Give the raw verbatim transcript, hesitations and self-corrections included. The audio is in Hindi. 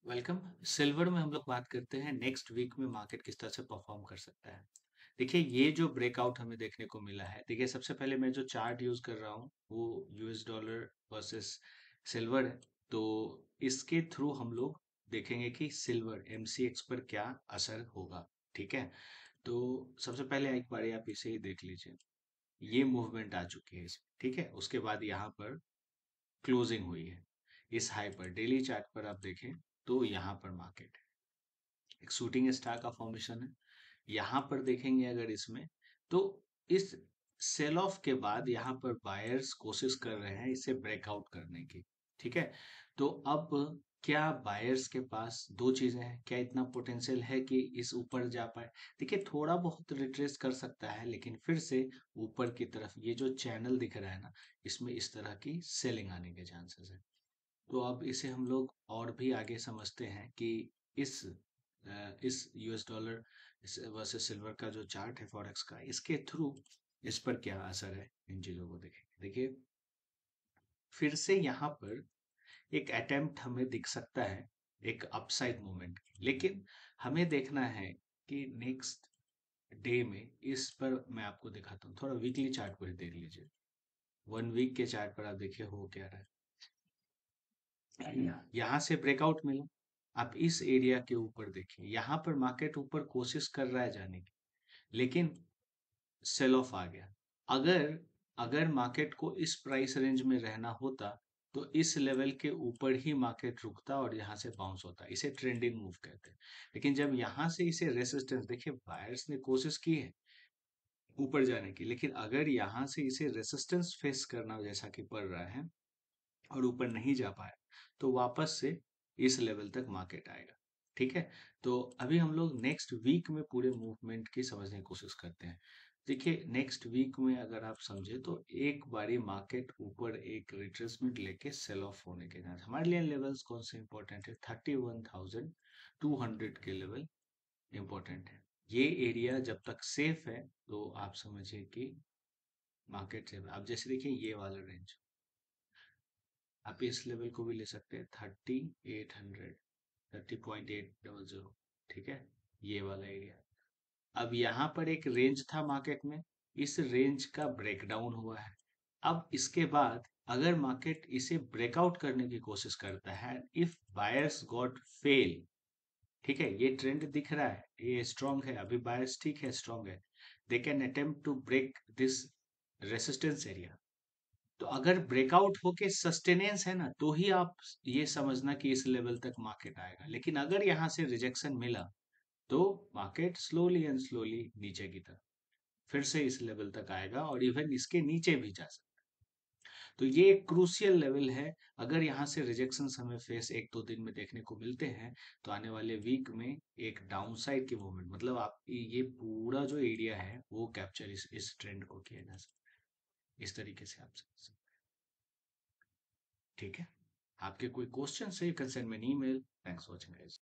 वेलकम। सिल्वर में हम लोग बात करते हैं नेक्स्ट वीक में मार्केट किस तरह से परफॉर्म कर सकता है। देखिए, ये जो ब्रेकआउट हमें देखने को मिला है, देखिए सबसे पहले मैं जो चार्ट यूज कर रहा हूँ वो यूएस डॉलर वर्सेस सिल्वर है। तो इसके थ्रू हम लोग देखेंगे कि सिल्वर एमसीएक्स पर क्या असर होगा। ठीक है, तो सबसे पहले एक बार आप इसे ही देख लीजिए। ये मूवमेंट आ चुकी है इसमें, ठीक है। उसके बाद यहाँ पर क्लोजिंग हुई है इस हाई पर। डेली चार्ट पर आप देखें तो यहाँ पर मार्केट एक शूटिंग स्टार का फॉर्मेशन है। यहाँ पर देखेंगे अगर इसमें, तो इस सेल ऑफ के बाद यहाँ पर बायर्स कोशिश कर रहे हैं इसे ब्रेकआउट करने की। ठीक है, तो अब क्या बायर्स के पास दो चीजें हैं, क्या इतना पोटेंशियल है कि इस ऊपर जा पाए। देखिए, थोड़ा बहुत रिट्रेस कर सकता है, लेकिन फिर से ऊपर की तरफ ये जो चैनल दिख रहा है ना, इसमें इस तरह की सेलिंग आने के चांसेस है। तो अब इसे हम लोग और भी आगे समझते हैं कि इस अ, इस यूएस डॉलर वर्सेस सिल्वर का जो चार्ट है फॉरेक्स का, इसके थ्रू इस पर क्या असर है, इन चीजों को देखेंगे। देखिए, फिर से यहाँ पर एक अटेम्प्ट हमें दिख सकता है एक अपसाइड मूवमेंट की, लेकिन हमें देखना है कि नेक्स्ट डे में इस पर मैं आपको दिखाता हूँ। थोड़ा वीकली चार्ट पर देख लीजिए। वन वीक के चार्ट पर आप देखिए हो क्या रहा है। यहाँ से ब्रेकआउट मिला, आप इस एरिया के ऊपर देखिए, यहाँ पर मार्केट ऊपर कोशिश कर रहा है जाने की, लेकिन सेल ऑफ आ गया। अगर अगर मार्केट को इस प्राइस रेंज में रहना होता तो इस लेवल के ऊपर ही मार्केट रुकता और यहाँ से बाउंस होता। इसे ट्रेंडिंग मूव कहते हैं। लेकिन जब यहाँ से इसे रेसिस्टेंस, देखिए बायर्स ने कोशिश की है ऊपर जाने की, लेकिन अगर यहाँ से इसे रेसिस्टेंस फेस करना जैसा कि पड़ रहा है और ऊपर नहीं जा पाया, तो वापस से इस लेवल तक मार्केट आएगा। ठीक है, तो अभी हम लोग नेक्स्ट वीक में पूरे मूवमेंट की समझने की कोशिश करते हैं। देखिए, नेक्स्ट वीक में अगर आप समझे तो एक बारी मार्केट ऊपर एक रिट्रेसमेंट लेके सेल ऑफ होने के चांस। हमारे लिए लेवल्स कौन से इंपॉर्टेंट है, thirty one thousand two hundred के लेवल इंपॉर्टेंट है। ये एरिया जब तक सेफ है तो आप समझिए कि मार्केट सेफ है। आप जैसे देखिए ये वाला रेंज, आप इस लेवल को भी ले सकते हैं, thirty eight hundred, thirty point eight double zero. ठीक है, ये वाला एरिया। अब यहाँ पर एक रेंज था मार्केट में, इस रेंज का ब्रेकडाउन हुआ है। अब इसके बाद अगर मार्केट इसे ब्रेकआउट करने की कोशिश करता है, इफ बायर्स गॉट फेल, ठीक है, ये ट्रेंड दिख रहा है, ये स्ट्रांग है, अभी बायर्स ठीक है स्ट्रांग है, they can attempt to break this resistance area. तो अगर ब्रेकआउट होके सस्टेनेंस है ना, तो ही आप ये समझना कि इस लेवल तक मार्केट आएगा। लेकिन अगर यहाँ से रिजेक्शन मिला तो मार्केट स्लोली एंड स्लोली नीचे की तरफ फिर से इस लेवल तक आएगा और इवन इसके नीचे भी जा सकता है। तो ये एक क्रूशियल लेवल है। अगर यहाँ से रिजेक्शन हमें फेस एक दो दिन में देखने को मिलते हैं, तो आने वाले वीक में एक डाउनसाइड की मूवमेंट, मतलब आप ये पूरा जो एरिया है वो कैप्चर इस इस ट्रेंड को किया जा सकता है। इस तरीके से आप समझ सकते हैं। ठीक है, आपके कोई क्वेश्चन है, you can send me an email. Thanks for watching guys.